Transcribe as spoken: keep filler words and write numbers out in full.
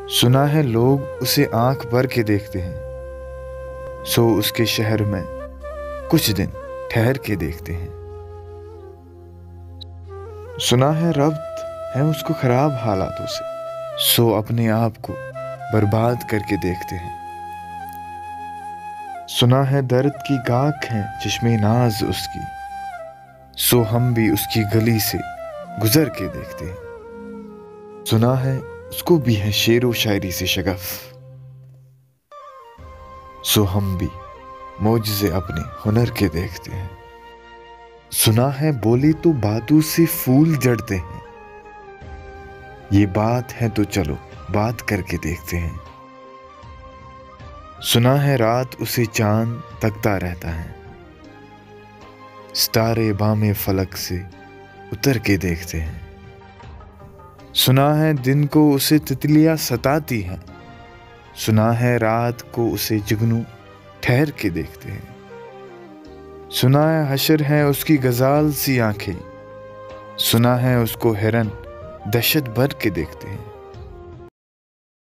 सुना है लोग उसे आंख भर के देखते हैं, सो उसके शहर में कुछ दिन ठहर के देखते हैं। सुना है रब्त है उसको खराब हालातों से, सो अपने आप को बर्बाद करके देखते हैं। सुना है दर्द की गाख है जिस्मे नाज उसकी, सो हम भी उसकी गली से गुजर के देखते हैं। सुना है उसको भी है शेरो शायरी से शगफ, सो हम भी मौजज़े अपने हुनर के देखते हैं। सुना है बोले तो बातों से फूल जड़ते हैं, ये बात है तो चलो बात करके देखते हैं। सुना है रात उसे चांद तकता रहता है, सितारे बामे फलक से उतर के देखते हैं। सुना है दिन को उसे तितलियां सताती हैं, सुना है रात को उसे जुगनू ठहर के देखते हैं। सुना है हशर है उसकी गजाल सी आंखें, सुना है उसको हिरन दहशत भर के देखते हैं।